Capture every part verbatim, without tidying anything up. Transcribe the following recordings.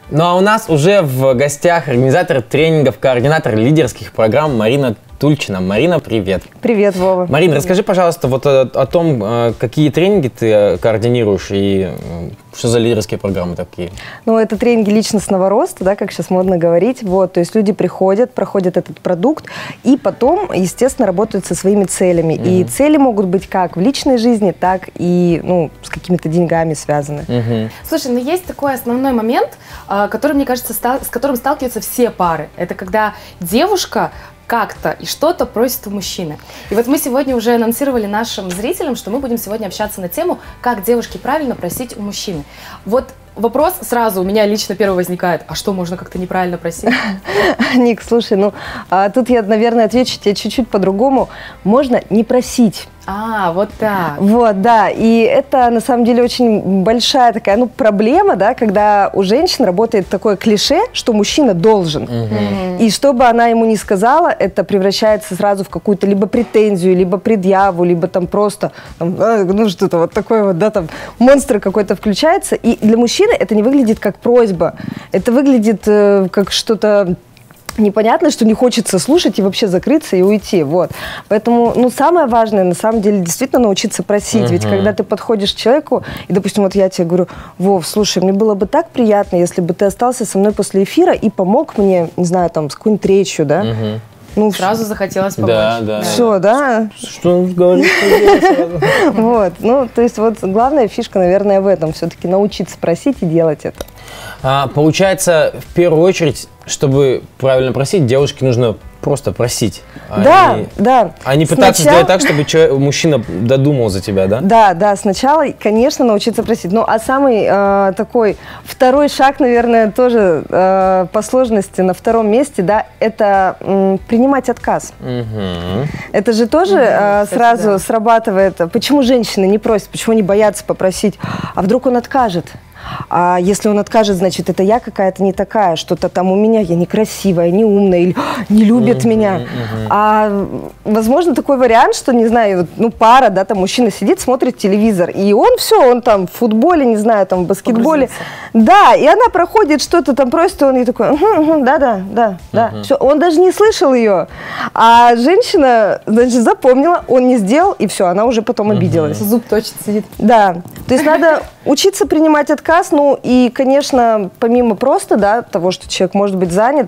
Ну а у нас уже в гостях организатор тренингов, координатор лидерских программ Марина Тульчина. Марина, привет. Привет, Вова. Марина, расскажи, пожалуйста, вот о, о том, какие тренинги ты координируешь и что за лидерские программы такие? Ну, это тренинги личностного роста, да, как сейчас модно говорить. Вот, то есть люди приходят, проходят этот продукт и потом, естественно, работают со своими целями. Mm-hmm. И цели могут быть как в личной жизни, так и, ну, с какими-то деньгами связаны. Mm-hmm. Слушай, ну есть такой основной момент, который, мне кажется, с которым сталкиваются все пары. Это когда девушка как-то и что-то просит у мужчины. И вот мы сегодня уже анонсировали нашим зрителям, что мы будем сегодня общаться на тему, как девушке правильно просить у мужчины. Вот вопрос сразу у меня лично первый возникает, а что, можно как-то неправильно просить? Ник, слушай, ну а тут я, наверное, отвечу тебе чуть-чуть по-другому. Можно не просить. А, вот так. Вот, да, и это на самом деле очень большая такая, ну, проблема, да, когда у женщин работает такое клише, что мужчина должен. Угу. И что бы она ему ни сказала, это превращается сразу в какую-то либо претензию, либо предъяву, либо там просто, там, ну, что-то вот такое вот, да, там, монстр какой-то включается. И для мужчины это не выглядит как просьба, это выглядит э, как что-то непонятно, что не хочется слушать и вообще закрыться и уйти, вот. Поэтому, ну, самое важное, на самом деле, действительно научиться просить. Uh-huh. Ведь когда ты подходишь к человеку, и, допустим, вот я тебе говорю, Вов, слушай, мне было бы так приятно, если бы ты остался со мной после эфира и помог мне, не знаю, там, с какой-нибудь речью, да? Uh-huh. Ну, сразу захотелось помочь. Да, да. Все, да? Что он говорит? Вот, ну, то есть вот главная фишка, наверное, в этом. Все-таки научиться просить и делать это. А, получается, в первую очередь, чтобы правильно просить, девушке нужно просто просить. Да, а не, да. А не пытаться Сначала... сделать так, чтобы человек, мужчина додумал за тебя, да? Да, да, сначала, конечно, научиться просить. Ну, а самый э, такой второй шаг, наверное, тоже э, по сложности на втором месте, да, это э, принимать отказ. Угу. Это же тоже угу, э, кстати, сразу да. срабатывает. Почему женщины не просят, почему они боятся попросить? А вдруг он откажет? А если он откажет, значит, это я какая-то не такая, что-то там у меня, я некрасивая, не умная, или не любит mm-hmm, меня. Mm-hmm. А возможно такой вариант, что, не знаю, ну пара, да, там мужчина сидит, смотрит телевизор, и он все, он там в футболе, не знаю, там в баскетболе. Да, и она проходит, что-то там просит, и он ей такой, угу, угу, да, да, да, да. Mm-hmm. Все, он даже не слышал ее. А женщина, значит, запомнила, он не сделал, и все, она уже потом обиделась. Mm-hmm. Зуб точит сидит. Да, то есть надо учиться принимать отказ. Ну и, конечно, помимо просто, да, того, что человек может быть занят,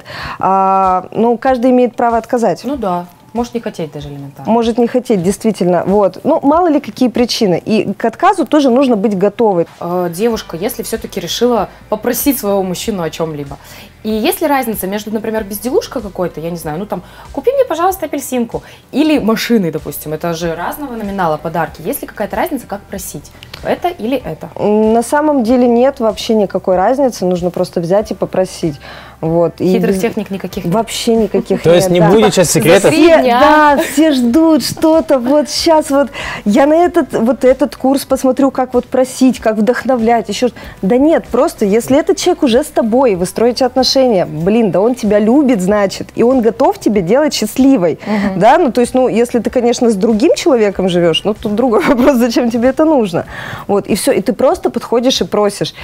а, ну, каждый имеет право отказать. Ну да. Может не хотеть даже элементарно. Может не хотеть, действительно. Вот. Ну, мало ли какие причины. И к отказу тоже нужно быть готовой. Э, девушка, если все-таки решила попросить своего мужчину о чем-либо, и есть ли разница между, например, безделушкой какой-то, я не знаю, ну там, купи мне, пожалуйста, апельсинку, или машиной, допустим, это же разного номинала подарки. Есть ли какая-то разница, как просить? Это или это? На самом деле нет вообще никакой разницы, нужно просто взять и попросить. Вот. Хитрых и техник никаких нет? Вообще никаких То нет. есть не да. будет сейчас секретов? Все, да, все ждут что-то, вот сейчас вот я на этот, вот этот курс посмотрю, как вот просить, как вдохновлять, еще. Да нет, просто если этот человек уже с тобой, вы строите отношения, блин, да он тебя любит, значит, и он готов тебя делать счастливой, угу. да, ну то есть, ну, если ты, конечно, с другим человеком живешь, ну тут другой вопрос, зачем тебе это нужно, вот, и все, и ты просто подходишь и просишь,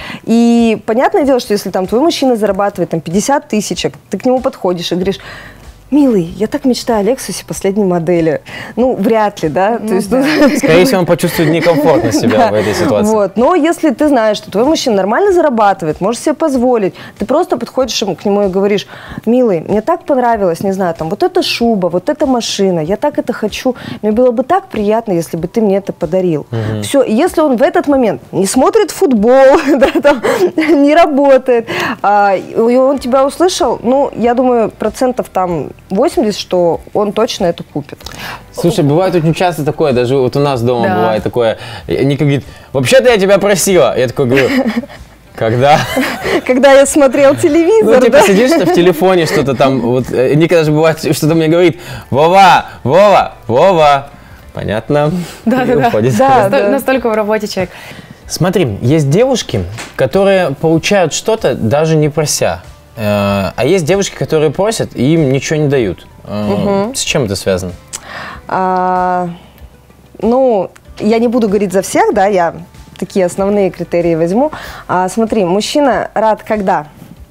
и понятное дело, что если там твой мужчина зарабатывает там пятьдесят тысячек, ты к нему подходишь и говоришь: милый, я так мечтаю о Лексусе последней модели. Ну, вряд ли, да? Ну, То есть, да. ну... Скорее всего, он почувствует некомфортно себя в этой ситуации. Вот. Но если ты знаешь, что твой мужчина нормально зарабатывает, можешь себе позволить, ты просто подходишь ему, к нему и говоришь: милый, мне так понравилось, не знаю, там, вот эта шуба, вот эта машина, я так это хочу, мне было бы так приятно, если бы ты мне это подарил. Угу. Все, и если он в этот момент не смотрит футбол, да, там, не работает, а, и он тебя услышал, ну, я думаю, процентов там восемьдесят, что он точно это купит. Слушай, бывает очень часто такое, даже вот у нас дома да. бывает такое. Ника говорит: вообще-то я тебя просила. Я такой говорю: когда? Когда я смотрел телевизор. Ну, типа, да? сидишь в телефоне, что-то там. Вот Ника даже бывает, что-то мне говорит: Вова, Вова, Вова. Понятно. Да, да, уходит. Да, Настолько, да. настолько в работе человек. Смотри, есть девушки, которые получают что-то, даже не прося. А есть девушки, которые просят, и им ничего не дают. Угу. С чем это связано? А, ну, я не буду говорить за всех, да, я такие основные критерии возьму. А, смотри, мужчина рад когда?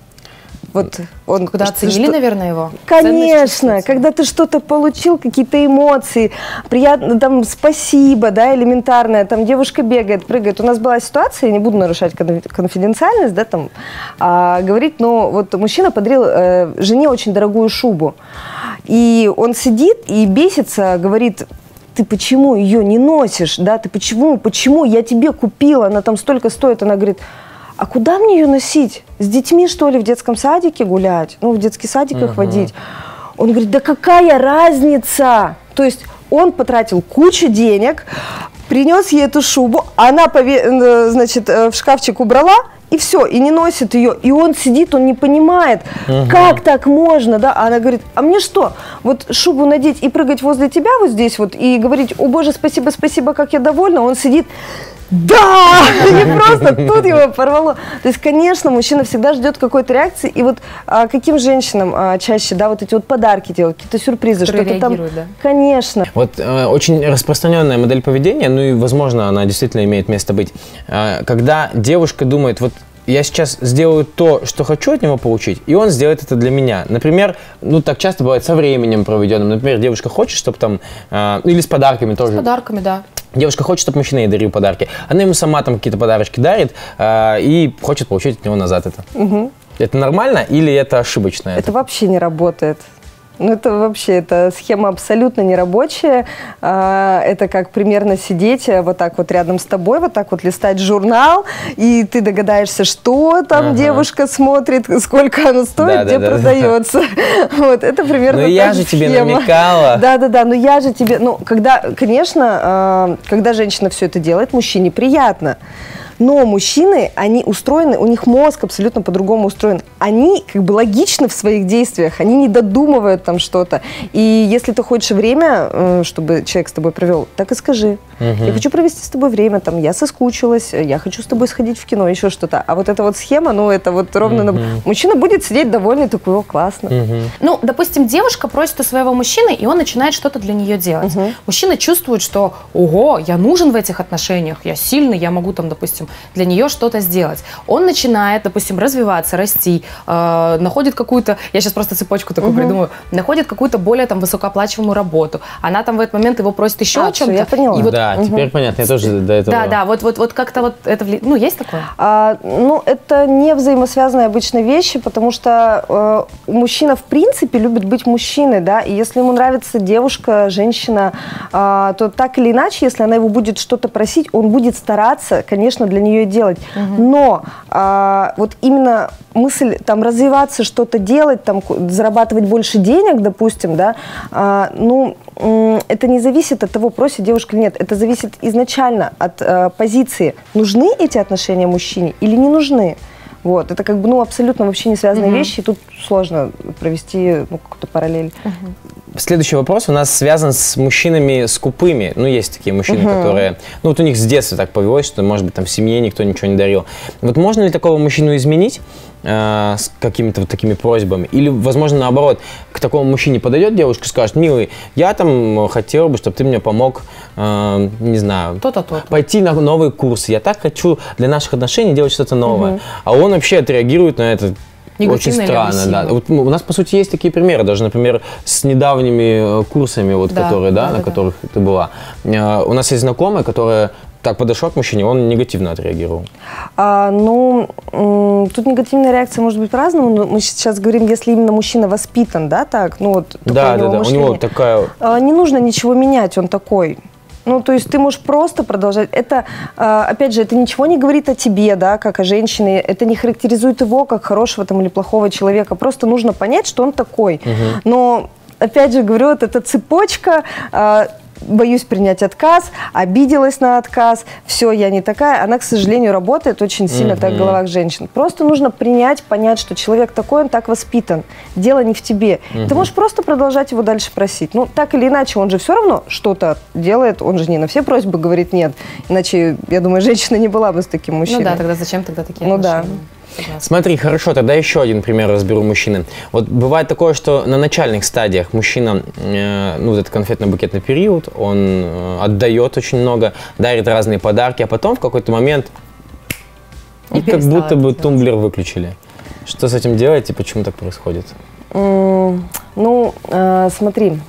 Вот он, когда оценили, что... наверное, его? Конечно, когда ты что-то получил, какие-то эмоции, приятно, там, спасибо, да, элементарное, там, девушка бегает, прыгает. У нас была ситуация, я не буду нарушать конфиденциальность, да, там, а, говорить, но вот мужчина подарил э, жене очень дорогую шубу, и он сидит и бесится, говорит: ты почему ее не носишь, да, ты почему, почему, я тебе купила, она там столько стоит, она говорит: а куда мне ее носить? С детьми, что ли, в детском садике гулять? Ну, в детский садик их uh-huh. водить? Он говорит: да какая разница? То есть он потратил кучу денег, принес ей эту шубу, она, значит, в шкафчик убрала, и все, и не носит ее. И он сидит, он не понимает, uh-huh. как так можно, да? А она говорит: а мне что, вот шубу надеть и прыгать возле тебя вот здесь вот, и говорить: о боже, спасибо, спасибо, как я довольна? Он сидит: да! Не просто тут его порвало. То есть, конечно, мужчина всегда ждет какой-то реакции. И вот а, каким женщинам а, чаще, да, вот эти вот подарки делают, какие-то сюрпризы, что-то там. Да? Конечно. Вот э, очень распространенная модель поведения, ну и, возможно, она действительно имеет место быть. Э, когда девушка думает: вот я сейчас сделаю то, что хочу от него получить, и он сделает это для меня. Например, ну так часто бывает со временем проведенным. Например, девушка хочет, чтобы там, э, или с подарками тоже. С подарками, да. Девушка хочет, чтобы мужчина ей дарил подарки. Она ему сама там какие-то подарочки дарит э, и хочет получить от него назад это. Угу. Это нормально или это ошибочно? Это, это вообще не работает. Ну, это вообще, это схема абсолютно нерабочая. Это как примерно сидеть вот так вот рядом с тобой, вот так вот листать журнал, и ты догадаешься, что там ага. девушка смотрит, сколько она стоит, да, где да, продается. Да. Вот, это примерно. Ну, я же тебе намекала. Да-да-да, но я же тебе... Ну, когда, конечно, когда женщина все это делает, мужчине приятно. Но мужчины, они устроены, у них мозг абсолютно по-другому устроен. Они как бы логичны в своих действиях, они не додумывают там что-то. И если ты хочешь время, чтобы человек с тобой провел, так и скажи. Угу. Я хочу провести с тобой время, там, я соскучилась, я хочу с тобой сходить в кино, еще что-то. А вот эта вот схема, ну, это вот ровно... Угу. Мужчина будет сидеть довольный, такой: о, классно. Угу. Ну, допустим, девушка просит у своего мужчины, и он начинает что-то для нее делать. Угу. Мужчина чувствует, что, ого, я нужен в этих отношениях, я сильный, я могу там, допустим, для нее что-то сделать. Он начинает, допустим, развиваться, расти, э, находит какую-то, я сейчас просто цепочку такую угу. придумаю, находит какую-то более там высокооплачиваемую работу. Она там в этот момент его просит еще а, о чем-то. Я поняла. И вот, да, угу. теперь понятно, я тоже до этого. Да, да, вот, вот, вот как-то вот это, вли... ну, есть такое? А, ну, это не взаимосвязанные обычно вещи, потому что э, мужчина в принципе любит быть мужчиной, да, и если ему нравится девушка, женщина, э, то так или иначе, если она его будет что-то просить, он будет стараться, конечно, для нее делать. Угу. Но а, вот именно мысль там развиваться, что-то делать, там зарабатывать больше денег, допустим, да, а, ну, это не зависит от того, просит девушка или нет. Это зависит изначально от а, позиции, нужны эти отношения мужчине или не нужны. Вот, это как бы, ну, абсолютно вообще не связанные uh-huh. вещи, и тут сложно провести, ну, какую-то параллель. Uh-huh. Следующий вопрос у нас связан с мужчинами скупыми. Ну, есть такие мужчины, uh-huh. которые, ну, вот у них с детства так повелось, что, может быть, там в семье никто ничего не дарил. Вот можно ли такого мужчину изменить э, с какими-то вот такими просьбами? Или, возможно, наоборот, к такому мужчине подойдет девушка и скажет: милый, я там хотела бы, чтобы ты мне помог, э, не знаю, то-то, то-то. пойти на новый курс. Я так хочу для наших отношений делать что-то новое. Uh-huh. А он вообще отреагирует на это очень странно, да. Вот у нас, по сути, есть такие примеры, даже, например, с недавними курсами, вот, да, которые, да, да, на да, которых да. ты была. У нас есть знакомая, которая так подошла к мужчине, он негативно отреагировал. А, ну, тут негативная реакция может быть по-разному, но мы сейчас говорим, если именно мужчина воспитан, да, так, ну, вот, да, да, да, у него такая... А, не нужно ничего менять, он такой. Ну, то есть ты можешь просто продолжать. Это, опять же, это ничего не говорит о тебе, да, как о женщине. Это не характеризует его как хорошего там или плохого человека. Просто нужно понять, что он такой. Угу. Но, опять же, говорю, вот эта цепочка... Боюсь принять отказ, обиделась на отказ, все, я не такая. Она, к сожалению, работает очень сильно mm-hmm. так в головах женщин. Просто нужно принять, понять, что человек такой, он так воспитан. Дело не в тебе. Mm-hmm. Ты можешь просто продолжать его дальше просить. Ну, так или иначе, он же все равно что-то делает, он же не на все просьбы говорит нет. Иначе, я думаю, женщина не была бы с таким мужчиной. Ну да, тогда зачем тогда такие ну, отношения? Да. Согласна. Смотри, хорошо, тогда еще один пример разберу мужчины. Вот бывает такое, что на начальных стадиях мужчина, э, ну, вот этот конфетно-букетный период, он э, отдает очень много, дарит разные подарки, а потом в какой-то момент и как будто бы тумблер выключили. Что с этим делать и почему так происходит? Mm, ну, э, смотри,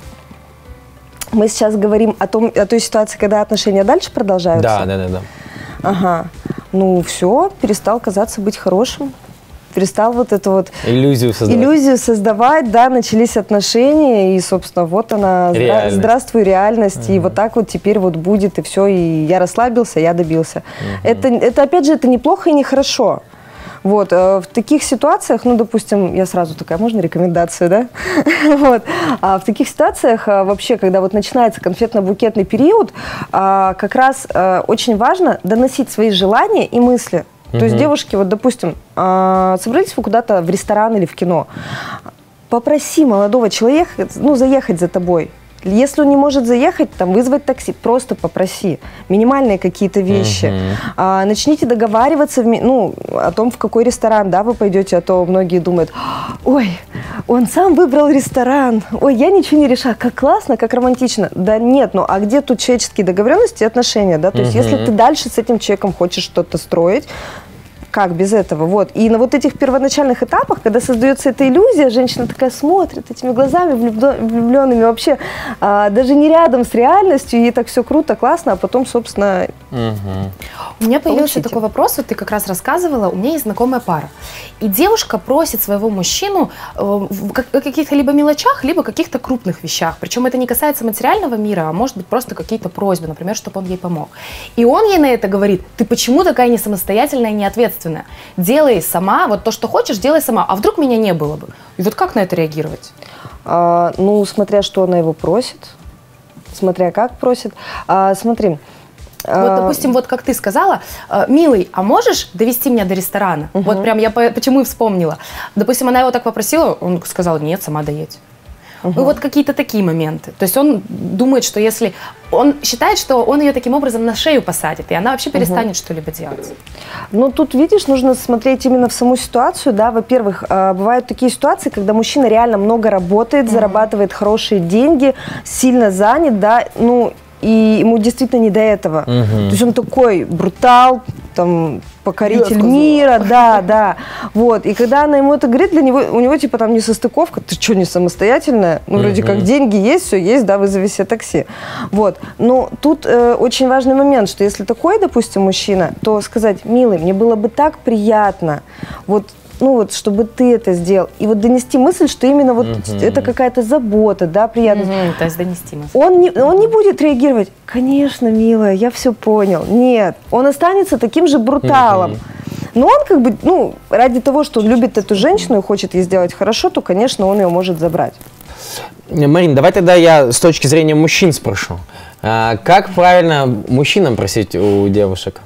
мы сейчас говорим о, том, о той ситуации, когда отношения дальше продолжаются. Да, да, да, да. Ага. Ну, все, перестал казаться быть хорошим. Перестал вот эту вот иллюзию создавать. Иллюзию создавать, да, начались отношения, и, собственно, вот она, реальность. Здравствуй, реальность, угу. И вот так вот теперь вот будет, и все, и я расслабился, я добился. Угу. Это, это, опять же, это неплохо и нехорошо. Вот, в таких ситуациях, ну, допустим, я сразу такая, можно рекомендацию, да? Вот. А в таких ситуациях вообще, когда вот начинается конфетно-букетный период, как раз очень важно доносить свои желания и мысли. То uh-huh. есть девушки, вот, допустим, э, собрались вы куда-то в ресторан или в кино, попроси молодого человека, ну, заехать за тобой. Если он не может заехать, там, вызвать такси, просто попроси. Минимальные какие-то вещи. Uh-huh. А, начните договариваться, в, ну, о том, в какой ресторан, да, вы пойдете, а то многие думают, ой, он сам выбрал ресторан, ой, я ничего не решаю, как классно, как романтично. Да нет, ну, а где тут человеческие договоренности и отношения, да? То uh-huh. есть, если ты дальше с этим человеком хочешь что-то строить, как без этого? Вот. И на вот этих первоначальных этапах, когда создается эта иллюзия, женщина такая смотрит этими глазами влюбленными, вообще а, даже не рядом с реальностью, ей так все круто, классно, а потом, собственно... Угу. У меня появился получите. такой вопрос, вот ты как раз рассказывала, у меня есть знакомая пара, и девушка просит своего мужчину э, в каких-то либо мелочах, либо каких-то крупных вещах, причем это не касается материального мира, а может быть просто какие-то просьбы, например, чтобы он ей помог. И он ей на это говорит, ты почему такая не самостоятельная и не ответственная? Делай сама, вот то, что хочешь, делай сама. А вдруг меня не было бы? И вот как на это реагировать? А, ну, смотря что она его просит, смотря как просит. А, смотри. Вот, допустим, вот как ты сказала, милый, а можешь довести меня до ресторана? Угу. Вот прям я по, почему и вспомнила. Допустим, она его так попросила, он сказал, нет, сама доедь. Угу. Ну, вот какие-то такие моменты. То есть он думает, что если... Он считает, что он ее таким образом на шею посадит, и она вообще перестанет угу. что-либо делать. Ну, тут, видишь, нужно смотреть именно в саму ситуацию, да. Во-первых, бывают такие ситуации, когда мужчина реально много работает, угу. зарабатывает хорошие деньги, сильно занят, да, ну... И ему действительно не до этого. Угу. То есть он такой брутал, там, покоритель мира, да, да. Вот. И когда она ему это говорит, для него, у него типа там несостыковка, ты что, не самостоятельная? Ну, вроде угу. как деньги есть, все есть, да, вызови себе такси. Вот. Но тут э, очень важный момент, что если такой, допустим, мужчина, то сказать, милый, мне было бы так приятно, вот, ну вот, чтобы ты это сделал. И вот донести мысль, что именно вот uh-huh. это какая-то забота, да, приятность. Uh-huh. То есть донести мысль. Он не, он не будет реагировать, конечно, милая, я все понял. Нет, он останется таким же бруталом. Uh-huh. Но он как бы, ну, ради того, что он любит эту женщину и хочет ей сделать хорошо, то, конечно, он ее может забрать. Марин, давай тогда я с точки зрения мужчин спрошу. А, как правильно мужчинам просить у девушек?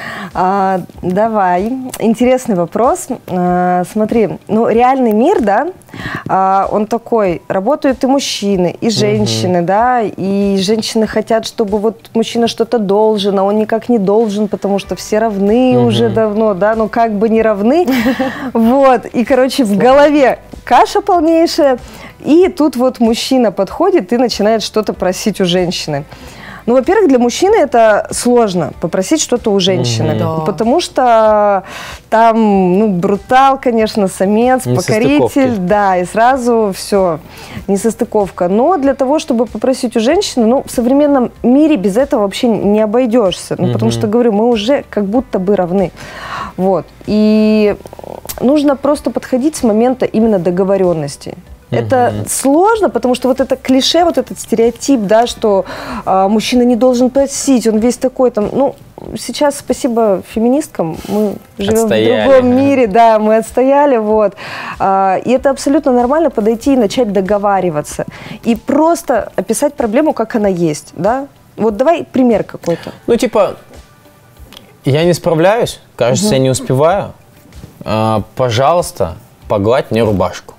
А, давай. Интересный вопрос. А, смотри, ну реальный мир, да, а, он такой, работают и мужчины, и женщины, угу. да, и женщины хотят, чтобы вот мужчина что-то должен, а он никак не должен, потому что все равны угу. уже давно, да, но как бы не равны. Вот, и, короче, в голове каша полнейшая, и тут вот мужчина подходит и начинает что-то просить у женщины. Ну, во-первых, для мужчины это сложно попросить что-то у женщины, mm-hmm. потому что там, ну, брутал, конечно, самец, покоритель, да, и сразу все, несостыковка. Но для того, чтобы попросить у женщины, ну, в современном мире без этого вообще не обойдешься, ну, mm-hmm. потому что, говорю, мы уже как будто бы равны, вот. И нужно просто подходить с момента именно договоренности. Это угу. сложно, потому что вот это клише, вот этот стереотип, да, что а, мужчина не должен просить, он весь такой там, ну, сейчас спасибо феминисткам, мы живем отстояли. в другом мире, да, мы отстояли, вот. А, и это абсолютно нормально подойти и начать договариваться. И просто описать проблему, как она есть, да. Вот давай пример какой-то. Ну, типа, я не справляюсь, кажется, угу. я не успеваю, а, пожалуйста, погладь мне рубашку.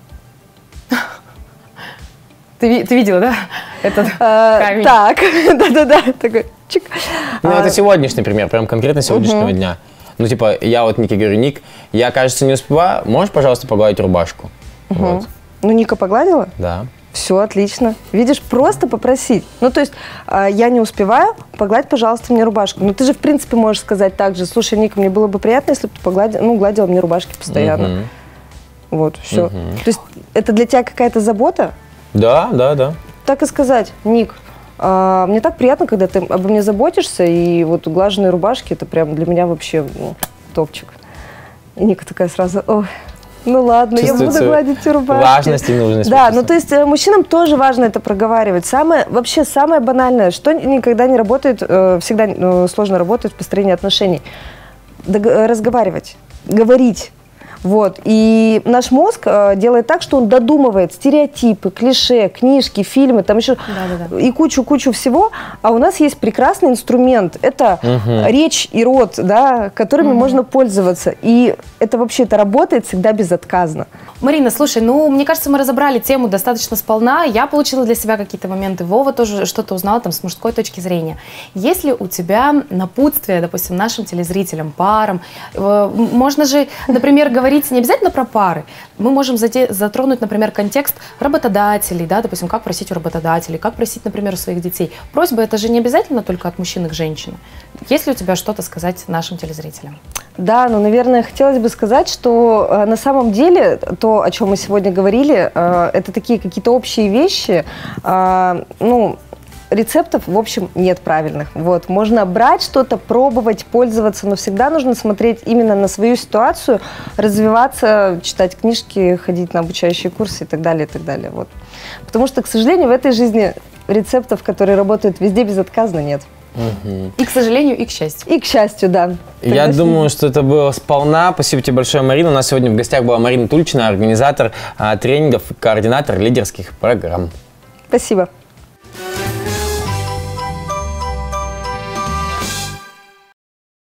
Ты, ты видела, да, этот а, камень? Так, да-да-да, такой чик. Ну, а, это сегодняшний пример, прям конкретно сегодняшнего угу. дня. Ну, типа, я вот Нике говорю, Ник, я, кажется, не успеваю, можешь, пожалуйста, погладить рубашку? Угу. Вот. Ну, Ника погладила? Да. Все, отлично. Видишь, просто попросить. Ну, то есть, э, я не успеваю, погладь, пожалуйста, мне рубашку. Ну, ты же, в принципе, можешь сказать так же, слушай, Ника, мне было бы приятно, если бы ты погладил, ну, гладила мне рубашки постоянно. Угу. Вот, все. Мгм. То есть это для тебя какая-то забота? Да, да, да. Так и сказать, Ник, а, мне так приятно, когда ты обо мне заботишься, и вот глаженные рубашки, это прям для меня вообще ну, топчик. И Ника такая сразу, ой, ну ладно, я буду Чувствуется гладить эти рубашки. важность и нужность. Да, вот ну это. то есть э, мужчинам тоже важно это проговаривать. Самое, вообще самое банальное, что никогда не работает, э, всегда э, сложно работает в построении отношений. Дог- э, разговаривать, говорить. Вот. И наш мозг э, делает так, что он додумывает стереотипы, клише, книжки, фильмы, там еще Да-да-да. и кучу-кучу всего. А у нас есть прекрасный инструмент. Это Мгм. речь и рот, да, которыми можно пользоваться. И это вообще это работает всегда безотказно. Марина, слушай, ну, мне кажется, мы разобрали тему достаточно сполна. Я получила для себя какие-то моменты. Вова тоже что-то узнал там с мужской точки зрения. Есть ли у тебя напутствие, допустим, нашим телезрителям, парам? Э, Можно же, например, говорить не обязательно про пары. Мы можем заде- затронуть, например, контекст работодателей, да, допустим, как просить у работодателей, как просить, например, у своих детей. Просьба это же не обязательно только от мужчины к женщине. Есть ли у тебя что-то сказать нашим телезрителям? Да, но, наверное, хотелось бы сказать, что э, на самом деле то, о чем мы сегодня говорили, э, это такие какие-то общие вещи. Э, ну, рецептов, в общем, нет правильных. Вот. Можно брать что-то, пробовать, пользоваться, но всегда нужно смотреть именно на свою ситуацию, развиваться, читать книжки, ходить на обучающие курсы и так далее, и так далее. Вот. Потому что, к сожалению, в этой жизни рецептов, которые работают везде безотказно, нет. Мгм. И к сожалению, и к счастью. И к счастью, да. Я Тогда думаю, что это было сполна. Спасибо тебе большое, Марина. У нас сегодня в гостях была Марина Тульчина, организатор а, тренингов, координатор лидерских программ. Спасибо.